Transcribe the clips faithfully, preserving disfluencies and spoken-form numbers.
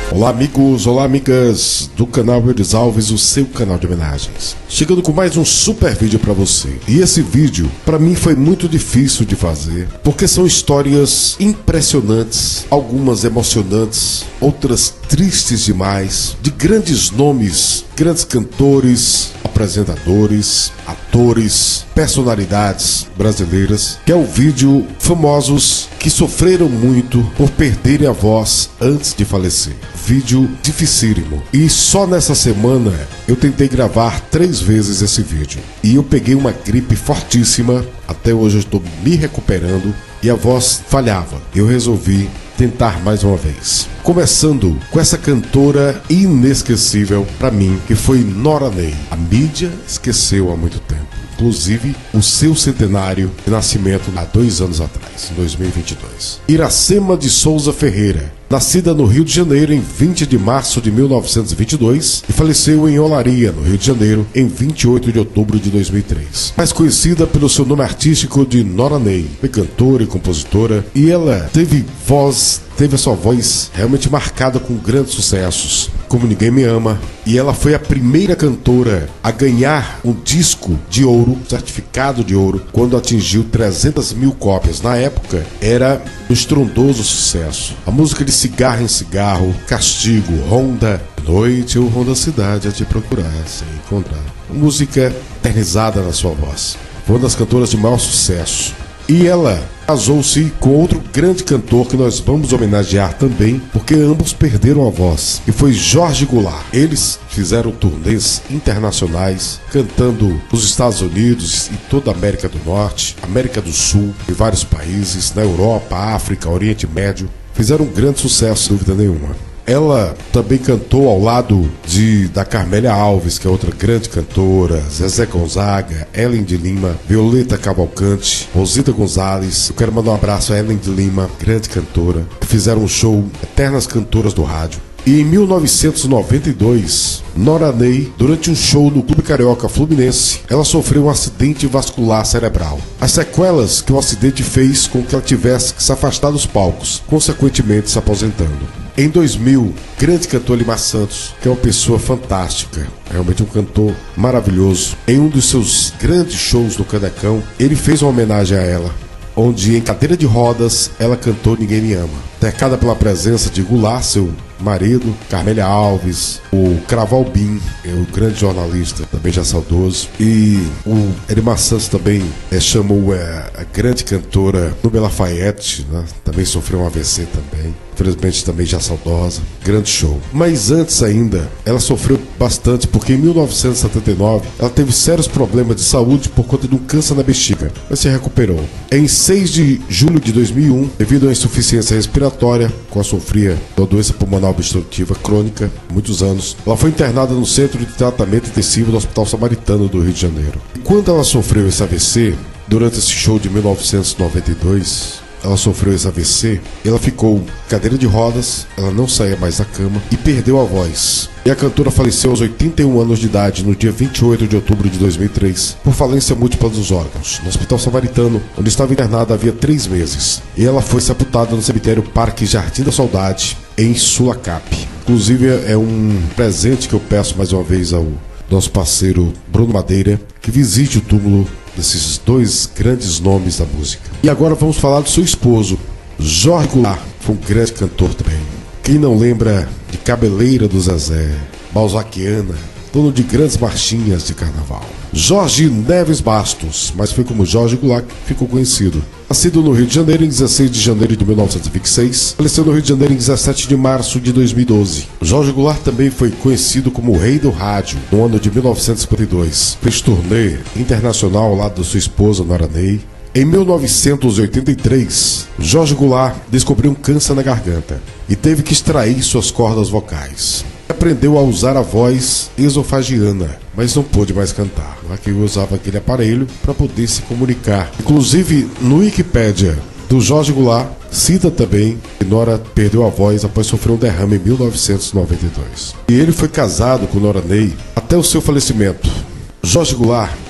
Olá amigos, olá amigas do canal Eudes Alves, o seu canal de homenagens. Chegando com mais um super vídeo para você. E esse vídeo, para mim, foi muito difícil de fazer, porque são histórias impressionantes, algumas emocionantes, outras tristes demais, de grandes nomes, grandes cantores, apresentadores, atores, personalidades brasileiras, que é o vídeo famosos que sofreram muito por perderem a voz antes de falecer. Vídeo dificílimo. E só nessa semana eu tentei gravar três vezes esse vídeo. E eu peguei uma gripe fortíssima. Até hoje eu estou me recuperando e a voz falhava. Eu resolvi tentar mais uma vez. Começando com essa cantora inesquecível para mim, que foi Nora Ney. A mídia esqueceu há muito tempo. Inclusive o seu centenário de nascimento há dois anos atrás, em dois mil e vinte e dois. Iracema de Souza Ferreira, nascida no Rio de Janeiro em vinte de março de mil novecentos e vinte e dois e faleceu em Olaria, no Rio de Janeiro, em vinte e oito de outubro de dois mil e três. Mais conhecida pelo seu nome artístico de Nora Ney, foi cantora e compositora, e ela teve voz, teve a sua voz realmente marcada com grandes sucessos, como Ninguém Me Ama, e ela foi a primeira cantora a ganhar um disco de ouro, certificado de ouro, quando atingiu trezentas mil cópias. Na época, era um estrondoso sucesso. A música de Cigarro em Cigarro, Castigo, Ronda, Noite eu rondo a cidade a te procurar, sem encontrar. Música eternizada na sua voz. Foi uma das cantoras de maior sucesso. E ela casou-se com outro grande cantor que nós vamos homenagear também, porque ambos perderam a voz, e foi Jorge Goulart. Eles fizeram turnês internacionais, cantando nos Estados Unidos e toda a América do Norte, América do Sul, em vários países, na Europa, África, Oriente Médio. Fizeram um grande sucesso, sem dúvida nenhuma. Ela também cantou ao lado de, da Carmélia Alves, que é outra grande cantora, Zezé Gonzaga, Ellen de Lima, Violeta Cavalcante, Rosita Gonzalez. Eu quero mandar um abraço a Ellen de Lima, grande cantora, que fizeram um show Eternas Cantoras do Rádio. E em mil novecentos e noventa e dois, Nora Ney, durante um show no Clube Carioca Fluminense, ela sofreu um acidente vascular cerebral. As sequelas que o acidente fez com que ela tivesse que se afastar dos palcos, consequentemente se aposentando. Em dois mil, grande cantor Limar Santos, que é uma pessoa fantástica, realmente um cantor maravilhoso, em um dos seus grandes shows no Canecão, ele fez uma homenagem a ela, onde em cadeira de rodas ela cantou Ninguém Me Ama, cercada pela presença de Goulart, seu marido, Carmélia Alves, o Craval Bin, é o grande jornalista, também já saudoso, e o Elimar Santos também é, chamou é, a grande cantora Nubia Lafayette, né? Também sofreu um A V C também, infelizmente também já saudosa, grande show. Mas antes ainda, ela sofreu bastante, porque em mil novecentos e setenta e nove ela teve sérios problemas de saúde por conta de um câncer na bexiga, mas se recuperou. Em seis de julho de dois mil e um, devido à insuficiência respiratória, com a sofria da doença pulmonar obstrutiva crônica, muitos anos, ela foi internada no Centro de Tratamento Intensivo do Hospital Samaritano do Rio de Janeiro. E quando ela sofreu esse A V C, durante esse show de mil novecentos e noventa e dois, ela sofreu esse A V C, ela ficou em cadeira de rodas, ela não saía mais da cama e perdeu a voz. E a cantora faleceu aos oitenta e um anos de idade no dia vinte e oito de outubro de dois mil e três, por falência múltipla dos órgãos, no Hospital Samaritano, onde estava internada havia três meses. E ela foi sepultada no cemitério Parque Jardim da Saudade, em Sulacap. Inclusive é um presente que eu peço mais uma vez ao nosso parceiro Bruno Madeira, que visite o túmulo desses dois grandes nomes da música. E agora vamos falar do seu esposo, Jorge Goulart, foi um grande cantor também. Quem não lembra de Cabeleira do Zezé, Balzaquiana, dono de grandes marchinhas de carnaval. Jorge Neves Bastos, mas foi como Jorge Goulart que ficou conhecido. Nascido no Rio de Janeiro em dezesseis de janeiro de mil novecentos e vinte e seis, faleceu no Rio de Janeiro em dezessete de março de dois mil e doze. Jorge Goulart também foi conhecido como o Rei do Rádio no ano de mil novecentos e cinquenta e dois. Fez turnê internacional ao lado da sua esposa Nora Ney. Em mil novecentos e oitenta e três, Jorge Goulart descobriu um câncer na garganta e teve que extrair suas cordas vocais. Aprendeu a usar a voz esofagiana, mas não pôde mais cantar. Aqui usava aquele aparelho para poder se comunicar. Inclusive, no Wikipédia do Jorge Goulart, cita também que Nora perdeu a voz após sofrer um derrame em mil novecentos e noventa e dois. E ele foi casado com Nora Ney até o seu falecimento. Jorge Goulart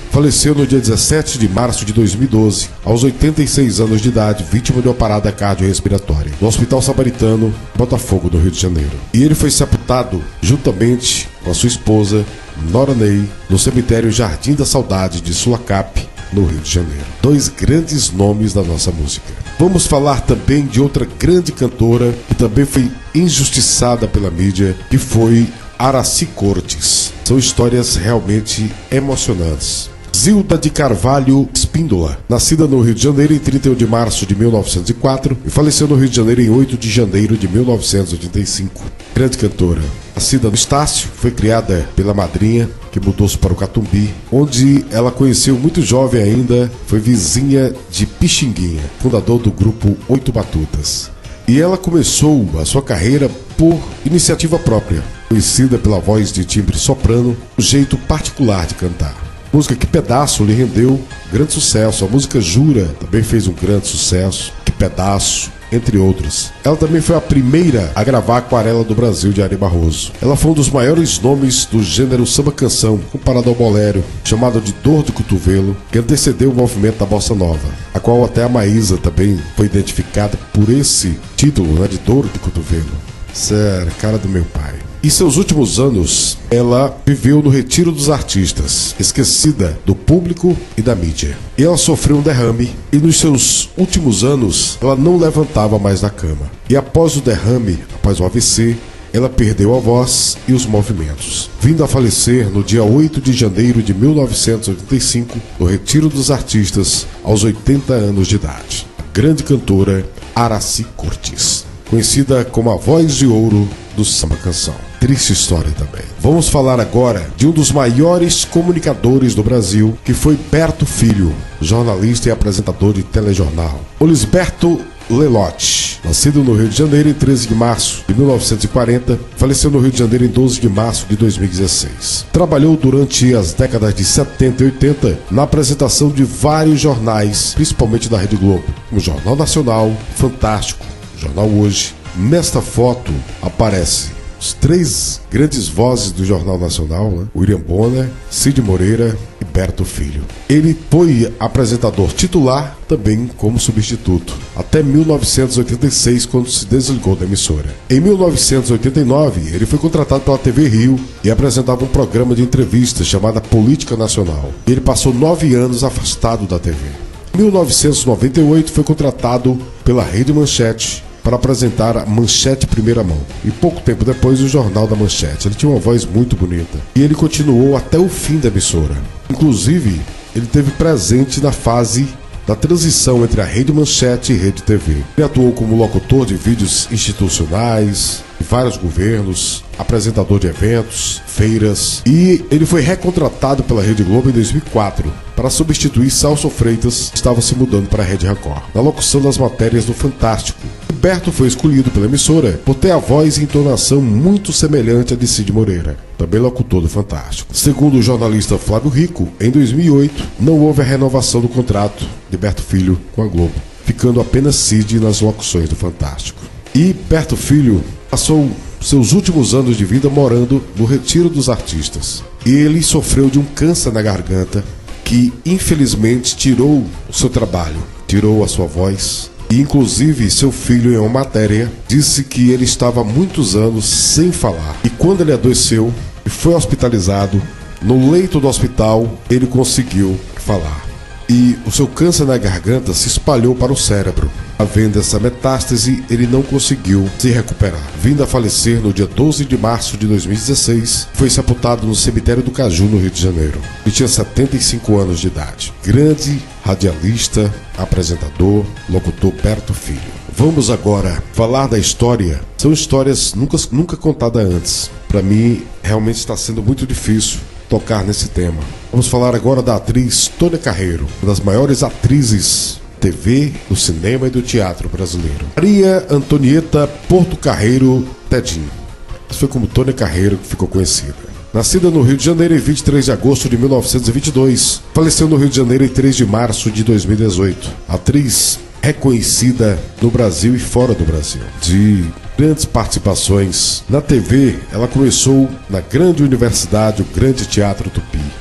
faleceu no dia dezessete de março de dois mil e doze, aos oitenta e seis anos de idade, vítima de uma parada cardiorrespiratória, no Hospital Samaritano, Botafogo, no Rio de Janeiro. E ele foi sepultado juntamente com a sua esposa, Nora Ney, no cemitério Jardim da Saudade de Sulacap, no Rio de Janeiro. Dois grandes nomes da nossa música. Vamos falar também de outra grande cantora que também foi injustiçada pela mídia, que foi Aracy Cortes. São histórias realmente emocionantes. Zilda de Carvalho Espíndola, nascida no Rio de Janeiro em trinta e um de março de mil novecentos e quatro e faleceu no Rio de Janeiro em oito de janeiro de mil novecentos e oitenta e cinco. Grande cantora. Nascida no Estácio, foi criada pela madrinha, que mudou-se para o Catumbi, onde ela conheceu muito jovem ainda, foi vizinha de Pixinguinha, fundador do grupo Oito Batutas. E ela começou a sua carreira por iniciativa própria, conhecida pela voz de timbre soprano, um jeito particular de cantar. Música Que Pedaço lhe rendeu grande sucesso. A música Jura também fez um grande sucesso. Que Pedaço, entre outros. Ela também foi a primeira a gravar Aquarela do Brasil, de Ari Barroso. Ela foi um dos maiores nomes do gênero samba-canção, comparado ao bolero, chamado de Dor do Cotovelo, que antecedeu o movimento da Bossa Nova, a qual até a Maísa também foi identificada por esse título, né, de Dor do Cotovelo. Sério, cara do meu pai. Em seus últimos anos, ela viveu no retiro dos artistas, esquecida do público e da mídia. E ela sofreu um derrame, e nos seus últimos anos, ela não levantava mais da cama. E após o derrame, após o A V C, ela perdeu a voz e os movimentos, vindo a falecer no dia oito de janeiro de mil novecentos e oitenta e cinco, no retiro dos artistas, aos oitenta anos de idade. A grande cantora Aracy Cortes, conhecida como a voz de ouro do samba-canção. Triste história também. Vamos falar agora de um dos maiores comunicadores do Brasil, que foi Berto Filho, jornalista e apresentador de telejornal. Olisberto Lelotti, nascido no Rio de Janeiro em treze de março de mil novecentos e quarenta, faleceu no Rio de Janeiro em doze de março de dois mil e dezesseis. Trabalhou durante as décadas de setenta e oitenta na apresentação de vários jornais, principalmente da Rede Globo, como Jornal Nacional, Fantástico, Jornal Hoje. Nesta foto aparece os três grandes vozes do Jornal Nacional, né? William Bonner, Cid Moreira e Berto Filho. Ele foi apresentador titular, também como substituto, até mil novecentos e oitenta e seis, quando se desligou da emissora. Em mil novecentos e oitenta e nove, ele foi contratado pela T V Rio e apresentava um programa de entrevistas chamado Política Nacional. Ele passou nove anos afastado da T V. Em mil novecentos e noventa e oito, foi contratado pela Rede Manchete para apresentar a Manchete Primeira Mão. E pouco tempo depois, o Jornal da Manchete. Ele tinha uma voz muito bonita. E ele continuou até o fim da emissora. Inclusive, ele esteve presente na fase da transição entre a Rede Manchete e Rede T V. Ele atuou como locutor de vídeos institucionais, de vários governos, apresentador de eventos, feiras, e ele foi recontratado pela Rede Globo em dois mil e quatro para substituir Celso Freitas, que estava se mudando para a Rede Record, na locução das matérias do Fantástico. Berto foi escolhido pela emissora por ter a voz e entonação muito semelhante à de Cid Moreira, também locutor do Fantástico. Segundo o jornalista Flávio Rico, em dois mil e oito não houve a renovação do contrato de Berto Filho com a Globo, ficando apenas Cid nas locuções do Fantástico. E Berto Filho passou seus últimos anos de vida morando no Retiro dos Artistas. E ele sofreu de um câncer na garganta que infelizmente tirou o seu trabalho, tirou a sua voz. E inclusive seu filho, em uma matéria, disse que ele estava há muitos anos sem falar. E quando ele adoeceu e foi hospitalizado, no leito do hospital ele conseguiu falar. E o seu câncer na garganta se espalhou para o cérebro. Havendo essa metástase, ele não conseguiu se recuperar. Vindo a falecer no dia doze de março de dois mil e dezesseis, foi sepultado no cemitério do Caju, no Rio de Janeiro. Ele tinha setenta e cinco anos de idade. Grande radialista, apresentador, locutor Berto Filho. Vamos agora falar da história. São histórias nunca, nunca contadas antes. Para mim, realmente está sendo muito difícil tocar nesse tema. Vamos falar agora da atriz Tônia Carreiro, uma das maiores atrizes T V, do cinema e do teatro brasileiro. Maria Antonieta Porto Carreiro Tedinho. Isso foi como Tônia Carreiro que ficou conhecida. Nascida no Rio de Janeiro em vinte e três de agosto de mil novecentos e vinte e dois, faleceu no Rio de Janeiro em três de março de dois mil e dezoito. Atriz reconhecida no Brasil e fora do Brasil, de grandes participações na T V. Ela começou na grande universidade, o Grande Teatro Tupi.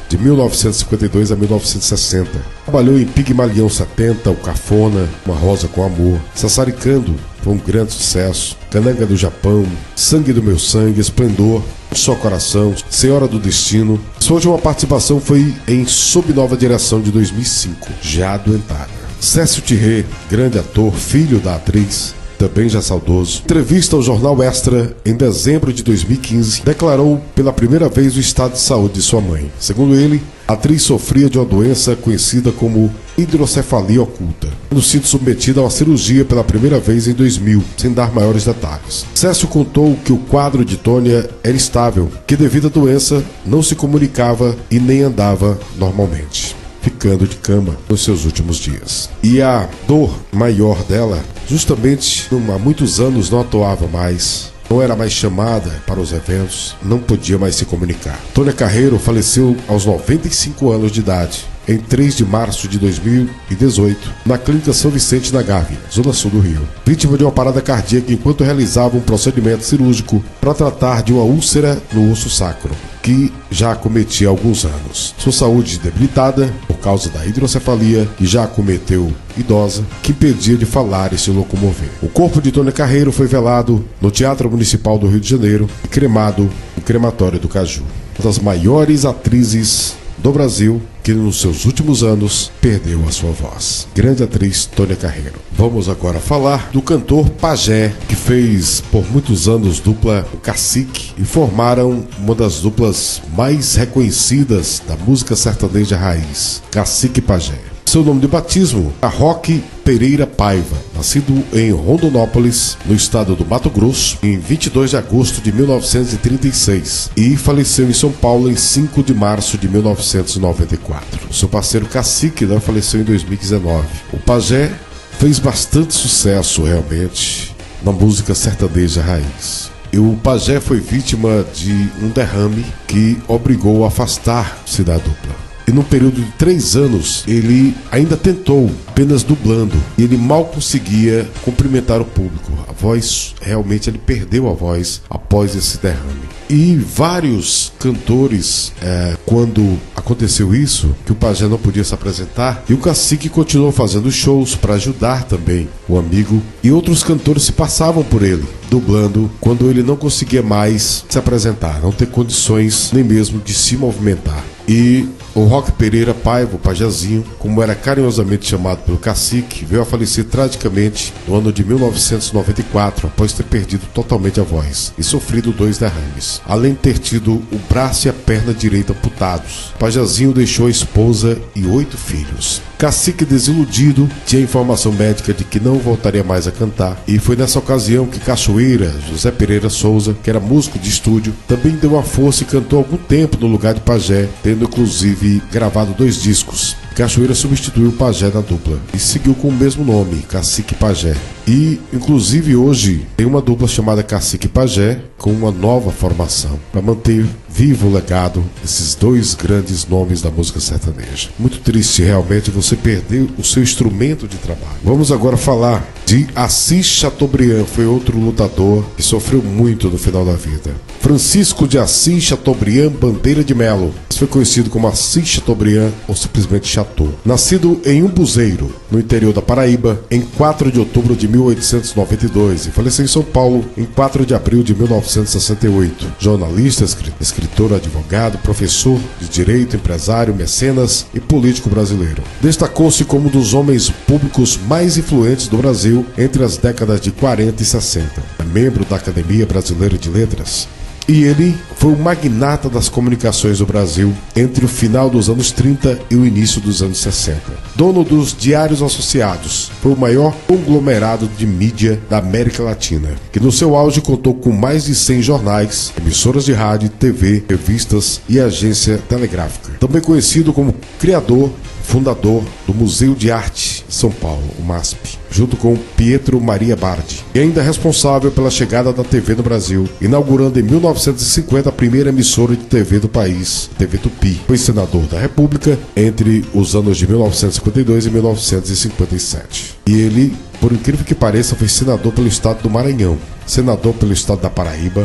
de mil novecentos e cinquenta e dois a mil novecentos e sessenta. Trabalhou em Pigmalião setenta, O Cafona, Uma Rosa com Amor, Sassaricando, foi um grande sucesso, Cananga do Japão, Sangue do Meu Sangue, Esplendor, Só Coração, Senhora do Destino. Sua última participação foi em Sob Nova Direção de dois mil e cinco, já adoentada. Cécio Thierry, grande ator, filho da atriz, também já saudoso, entrevista ao Jornal Extra em dezembro de dois mil e quinze, declarou pela primeira vez o estado de saúde de sua mãe. Segundo ele, a atriz sofria de uma doença conhecida como hidrocefalia oculta, tendo sido submetida a uma cirurgia pela primeira vez em dois mil, sem dar maiores detalhes. Cécio contou que o quadro de Tônia era estável, que devido à doença não se comunicava e nem andava normalmente, ficando de cama nos seus últimos dias. E a dor maior dela, justamente há muitos anos não atuava mais, não era mais chamada para os eventos, não podia mais se comunicar. Tônia Carreiro faleceu aos noventa e cinco anos de idade, em três de março de dois mil e dezoito, na Clínica São Vicente da Gávea, zona sul do Rio, vítima de uma parada cardíaca enquanto realizava um procedimento cirúrgico para tratar de uma úlcera no osso sacro, que já acometia há alguns anos. Sua saúde debilitada por causa da hidrocefalia, que já acometeu idosa, que impedia de falar e se locomover. O corpo de Tônia Carreiro foi velado no Teatro Municipal do Rio de Janeiro e cremado no crematório do Caju. Uma das maiores atrizes do Brasil, que nos seus últimos anos perdeu a sua voz. Grande atriz Tônia Carreiro. Vamos agora falar do cantor Pajé, que fez por muitos anos dupla o Cacique e formaram uma das duplas mais reconhecidas da música sertaneja raiz, Cacique e Pajé. Seu nome de batismo é Roque Pereira Paiva, nascido em Rondonópolis, no estado do Mato Grosso, em vinte e dois de agosto de mil novecentos e trinta e seis e faleceu em São Paulo em cinco de março de mil novecentos e noventa e quatro. Seu parceiro Cacique, né, faleceu em dois mil e dezenove. O Pajé fez bastante sucesso realmente na música sertaneja raiz. E o Pajé foi vítima de um derrame que obrigou a afastar-se da dupla. E num período de três anos, ele ainda tentou, apenas dublando. E ele mal conseguia cumprimentar o público. A voz, realmente, ele perdeu a voz após esse derrame. E vários cantores, é, quando aconteceu isso, que o Pajé não podia se apresentar, e o Cacique continuou fazendo shows para ajudar também o amigo. E outros cantores se passavam por ele, dublando, quando ele não conseguia mais se apresentar, não ter condições nem mesmo de se movimentar. E o Roque Pereira Paiva, o Pajazinho, como era carinhosamente chamado pelo Cacique, veio a falecer tragicamente no ano de mil novecentos e noventa e quatro, após ter perdido totalmente a voz e sofrido dois derrames, além de ter tido o braço e a perna direita amputados. O Pajazinho deixou a esposa e oito filhos. Cacique, desiludido, tinha informação médica de que não voltaria mais a cantar, e foi nessa ocasião que Cachoeira, José Pereira Souza, que era músico de estúdio, também deu uma força e cantou algum tempo no lugar de Pajé, tendo inclusive gravado dois discos. Cachoeira substituiu o Pajé na dupla e seguiu com o mesmo nome, Cacique Pajé. E, inclusive, hoje tem uma dupla chamada Cacique Pajé com uma nova formação para manter vivo o legado desses dois grandes nomes da música sertaneja. Muito triste realmente você perder o seu instrumento de trabalho. Vamos agora falar de Assis Chateaubriand, foi outro lutador que sofreu muito no final da vida. Francisco de Assis Chateaubriand Bandeira de Melo, foi conhecido como Assis Chateaubriand ou simplesmente Chateau. Nascido em Umbuzeiro, no interior da Paraíba, em quatro de outubro de mil oitocentos e noventa e dois e faleceu em São Paulo em quatro de abril de mil novecentos e sessenta e oito. Jornalista, escritor, advogado, professor de direito, empresário, mecenas e político brasileiro. Destacou-se como um dos homens públicos mais influentes do Brasil entre as décadas de quarenta e sessenta. É membro da Academia Brasileira de Letras. E ele foi o magnata das comunicações do Brasil entre o final dos anos trinta e o início dos anos sessenta. Dono dos Diários Associados, foi o maior conglomerado de mídia da América Latina, que no seu auge contou com mais de cem jornais, emissoras de rádio, T V, revistas e agência telegráfica. Também conhecido como criador, fundador do Museu de Arte de São Paulo, o MASP, junto com Pietro Maria Bardi, e ainda responsável pela chegada da T V no Brasil, inaugurando em mil novecentos e cinquenta a primeira emissora de T V do país, T V Tupi. Foi senador da República entre os anos de mil novecentos e cinquenta e dois e mil novecentos e cinquenta e sete. E ele, por incrível que pareça, foi senador pelo estado do Maranhão, senador pelo estado da Paraíba,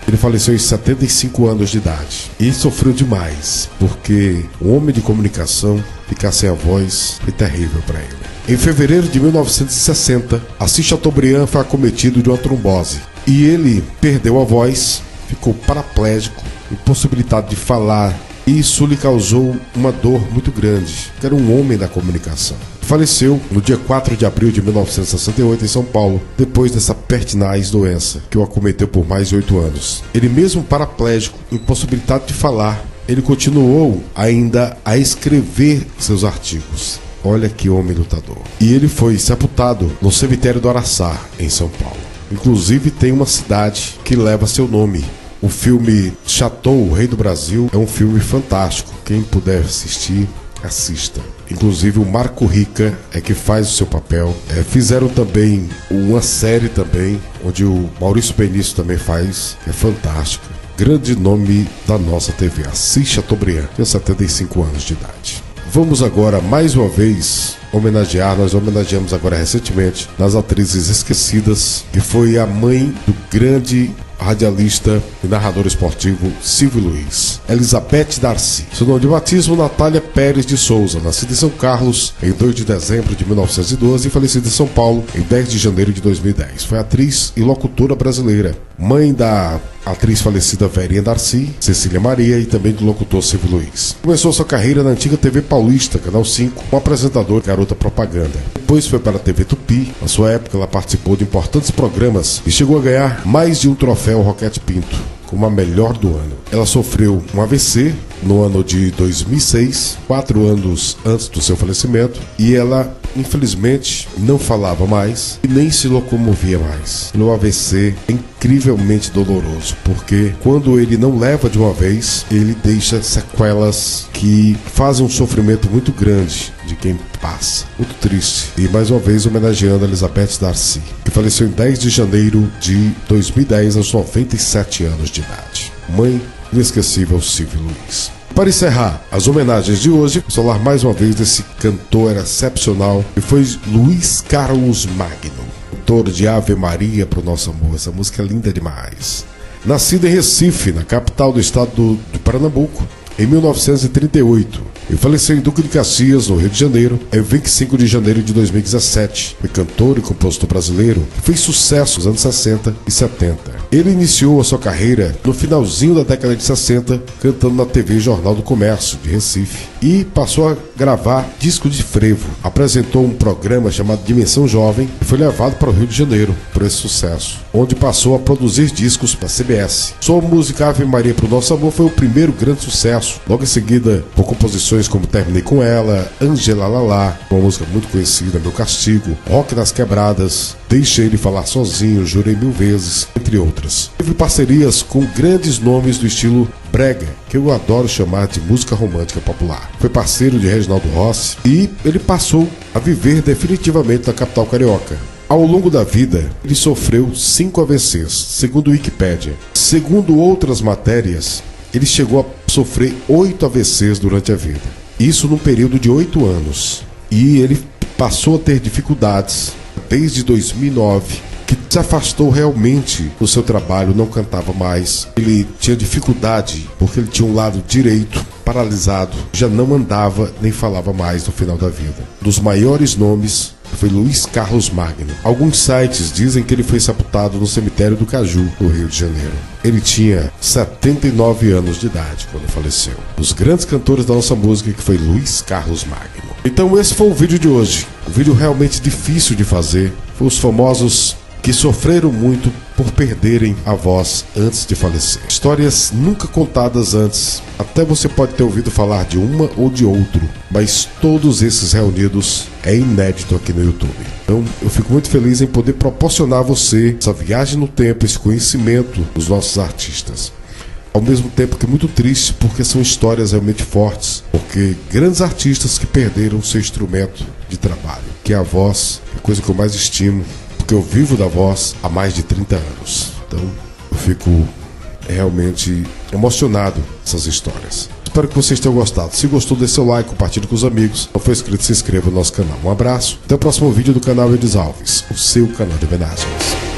Ele faleceu aos setenta e cinco anos de idade. E sofreu demais, porque um homem de comunicação ficar sem a voz foi terrível para ele. Em fevereiro de mil novecentos e sessenta, Assis Chateaubriand foi acometido de uma trombose. E ele perdeu a voz, ficou paraplégico, impossibilitado de falar. Isso lhe causou uma dor muito grande, que era um homem da comunicação. Faleceu no dia quatro de abril de mil novecentos e sessenta e oito em São Paulo, depois dessa pertinaz doença que o acometeu por mais de oito anos. Ele mesmo paraplégico, impossibilitado de falar, ele continuou ainda a escrever seus artigos. Olha que homem lutador. E ele foi sepultado no cemitério do Araçá, em São Paulo. Inclusive tem uma cidade que leva seu nome. O filme Chateau, o Rei do Brasil, é um filme fantástico. Quem puder assistir, assista. Inclusive o Marco Rica é que faz o seu papel. É, fizeram também uma série também, onde o Maurício Benício também faz, que é fantástica. Grande nome da nossa T V, Assis Chateaubriand, tinha setenta e cinco anos de idade. Vamos agora, mais uma vez, homenagear, nós homenageamos agora recentemente, nas atrizes esquecidas, que foi a mãe do grande radialista e narrador esportivo Silvio Luiz, Elizabeth Darcy. Seu nome de batismo, Natália Pérez de Souza, nascida em São Carlos em dois de dezembro de mil novecentos e doze e falecida em São Paulo em dez de janeiro de dois mil e dez. Foi atriz e locutora brasileira, mãe da atriz falecida Verinha Darcy, Cecília Maria e também do locutor Silvio Luiz. Começou sua carreira na antiga T V Paulista, Canal cinco, como apresentadora e garota propaganda. Depois foi para a T V Tupi. Na sua época ela participou de importantes programas e chegou a ganhar mais de um troféu Roquete Pinto como a melhor do ano. Ela sofreu um A V C no ano de dois mil e seis, quatro anos antes do seu falecimento, e ela, infelizmente, não falava mais e nem se locomovia mais. O A V C é incrivelmente doloroso, porque quando ele não leva de uma vez, ele deixa sequelas que fazem um sofrimento muito grande de quem passa. Muito triste. E mais uma vez homenageando a Elizabeth Darcy, que faleceu em dez de janeiro de dois mil e dez, aos noventa e sete anos de idade. Mãe inesquecível Silvio Luiz. Para encerrar as homenagens de hoje, vou falar mais uma vez desse cantor excepcional, que foi Luiz Carlos Magno, autor de Ave Maria pro Nosso Amor. Essa música é linda demais. Nascido em Recife, na capital do estado do, do Pernambuco, em mil novecentos e trinta e oito, e faleceu em Duque de Caxias, no Rio de Janeiro, em vinte e cinco de janeiro de dois mil e dezessete. Foi cantor e compositor brasileiro que fez sucesso nos anos sessenta e setenta. Ele iniciou a sua carreira no finalzinho da década de sessenta, cantando na T V Jornal do Comércio, de Recife, e passou a gravar disco de frevo. Apresentou um programa chamado Dimensão Jovem e foi levado para o Rio de Janeiro por esse sucesso, onde passou a produzir discos para a C B S. Sua música Ave Maria pro Nosso Amor foi o primeiro grande sucesso, logo em seguida por composições como Terminei com Ela, Angela Lalá, uma música muito conhecida, Meu Castigo, Rock nas Quebradas, Deixa Ele Falar Sozinho, Jurei Mil Vezes, entre outras. Teve parcerias com grandes nomes do estilo brega, que eu adoro chamar de música romântica popular. Foi parceiro de Reginaldo Rossi e ele passou a viver definitivamente na capital carioca. Ao longo da vida, ele sofreu cinco A V Cs, segundo o Wikipédia. Segundo outras matérias, ele chegou a sofrer oito A V Cs durante a vida. Isso num período de oito anos. E ele passou a ter dificuldades desde dois mil e nove, que se afastou realmente do seu trabalho, não cantava mais. Ele tinha dificuldade porque ele tinha um lado direito paralisado, já não andava nem falava mais no final da vida. Um dos maiores nomes foi Luiz Carlos Magno. Alguns sites dizem que ele foi sepultado no cemitério do Caju, no Rio de Janeiro. Ele tinha setenta e nove anos de idade quando faleceu. Dos grandes cantores da nossa música, que foi Luiz Carlos Magno. Então esse foi o vídeo de hoje. Um vídeo realmente difícil de fazer. Foi os famosos que sofreram muito por perderem a voz antes de falecer. Histórias nunca contadas antes. Até você pode ter ouvido falar de uma ou de outro, mas todos esses reunidos é inédito aqui no YouTube. Então eu fico muito feliz em poder proporcionar a você essa viagem no tempo, esse conhecimento dos nossos artistas. Ao mesmo tempo que muito triste, porque são histórias realmente fortes, porque grandes artistas que perderam o seu instrumento de trabalho, que é a voz, é a coisa que eu mais estimo, porque eu vivo da voz há mais de trinta anos. Então eu fico realmente emocionado com essas histórias. Espero que vocês tenham gostado. Se gostou, dê seu like, compartilhe com os amigos. Se não for inscrito, se inscreva no nosso canal. Um abraço, até o próximo vídeo do canal Edes Alves, o seu canal de homenagens.